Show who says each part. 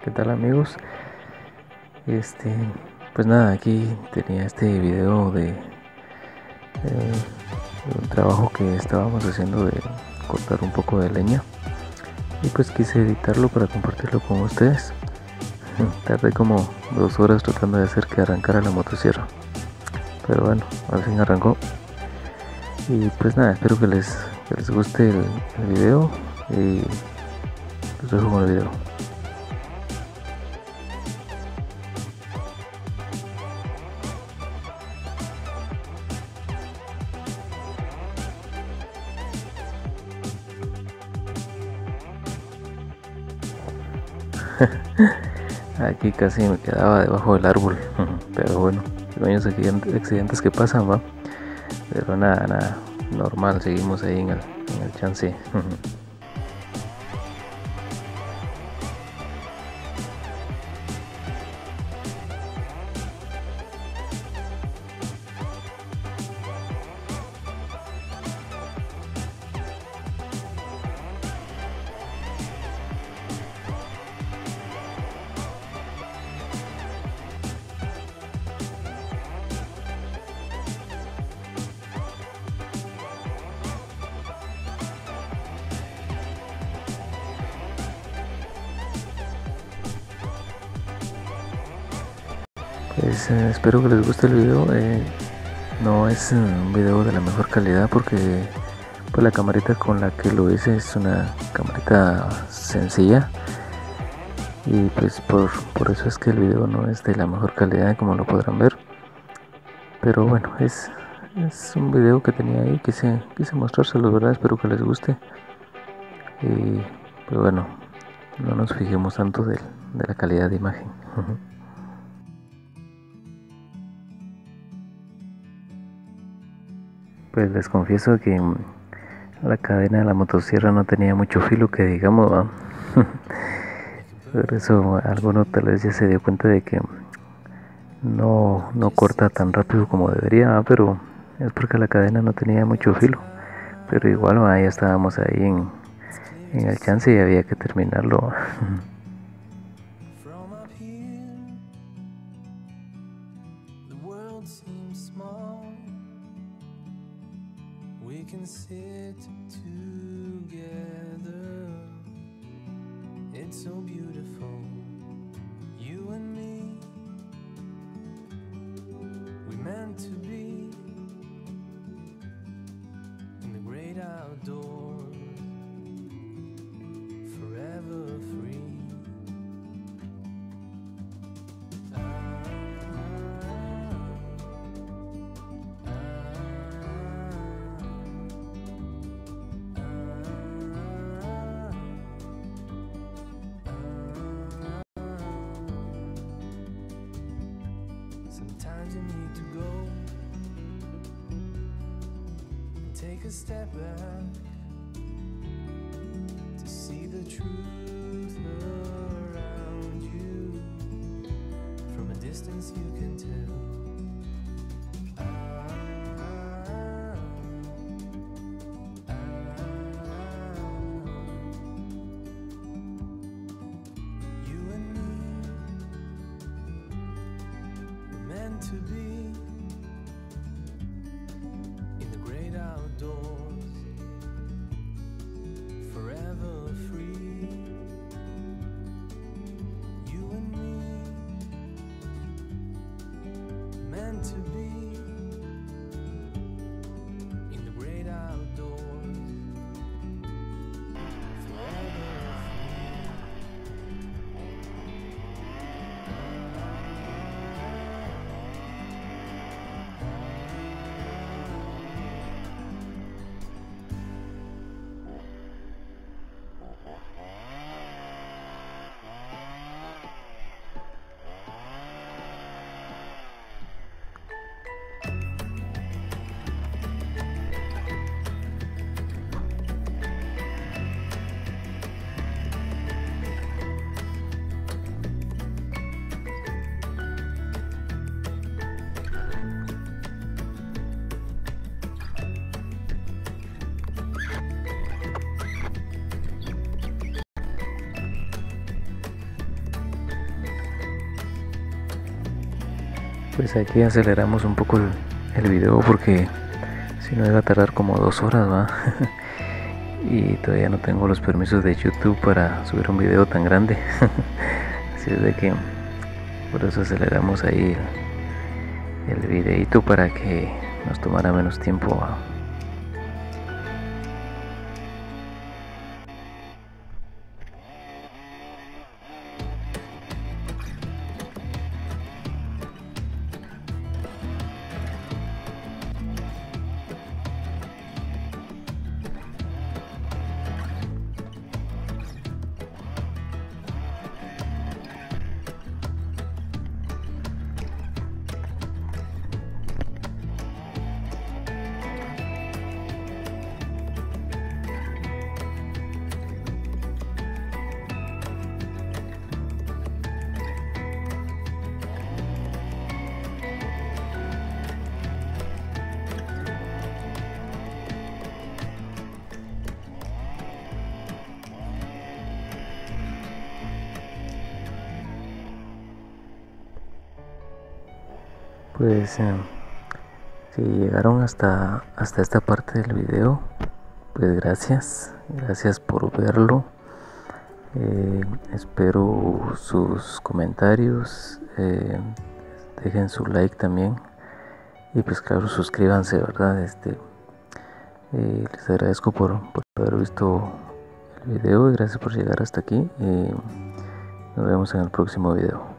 Speaker 1: ¿Qué tal, amigos? Este, pues nada, aquí tenía este video de un trabajo que estábamos haciendo de cortar un poco de leña y pues quise editarlo para compartirlo con ustedes. Tardé como 2 horas tratando de hacer que arrancara la motosierra, pero bueno, al fin arrancó. Y pues nada, espero que les guste el video y los dejo con el video. Aquí casi me quedaba debajo del árbol, pero bueno, pequeños accidentes que pasan, va. Pero nada, normal, seguimos ahí en el chance. Pues espero que les guste el video. No es un video de la mejor calidad porque pues la camarita con la que lo hice es una camarita sencilla y pues por eso es que el video no es de la mejor calidad, como lo podrán ver. Pero bueno, es un video que tenía ahí, quise mostrárselo, ¿verdad? Espero que les guste. Y pues bueno, no nos fijemos tanto de la calidad de imagen. Pues les confieso que la cadena de la motosierra no tenía mucho filo que digamos, ¿va? Por eso alguno tal vez ya se dio cuenta de que no corta tan rápido como debería, ¿va? Pero es porque la cadena no tenía mucho filo. Pero igual, ¿va? Ya estábamos ahí en el chance y había que terminarlo.
Speaker 2: We can sit together. It's so beautiful, you and me. We meant to be in the great outdoors, forever free. Sometimes you need to go and take a step back to see the truth around you. From a distance you can tell. You and me were meant to be in the great outdoors, forever free. You and me
Speaker 1: Pues aquí aceleramos un poco el video porque si no iba a tardar como 2 horas, ¿va? Y todavía no tengo los permisos de YouTube para subir un video tan grande. Así es de que por eso aceleramos ahí el videito para que nos tomara menos tiempo, ¿va? Pues si llegaron hasta esta parte del video, pues gracias por verlo. Espero sus comentarios, dejen su like también y pues claro, suscríbanse, ¿verdad? Les agradezco por haber visto el video y gracias por llegar hasta aquí. Nos vemos en el próximo video.